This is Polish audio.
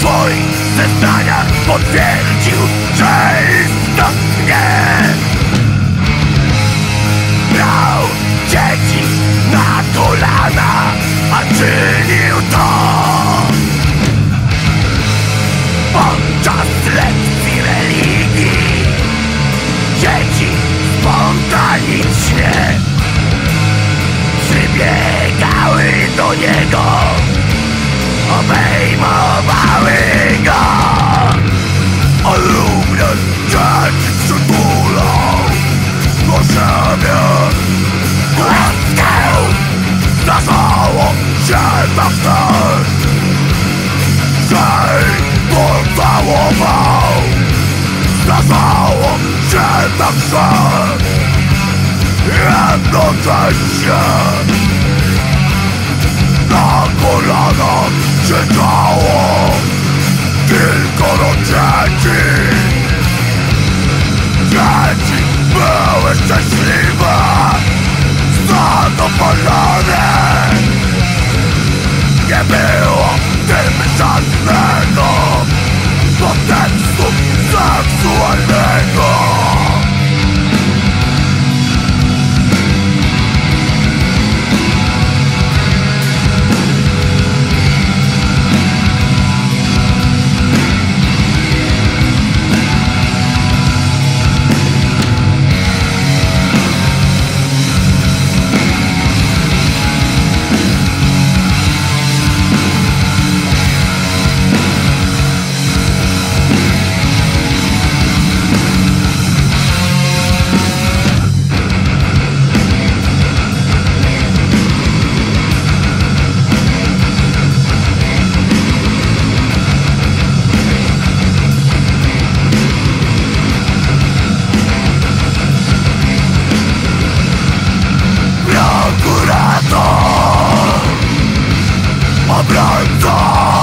swoich zeznaniach potwierdził, że istotnie brał dzieci na kolana, a czynił to podczas lekcji religii. Dzieci spontanicznie przybiegały do niego, obejmowały go, a również dzieci przytulał do siebie. Łaskę zdarzało się tak też, że ich pocałował. Zdarzało się tak, że jednocześnie na kolanach siedziało kilkoro dzieci. Dzieci były szczęśliwe, zadowolone. Nie było w tym żadnego podtekstu seksualnego. Obrońca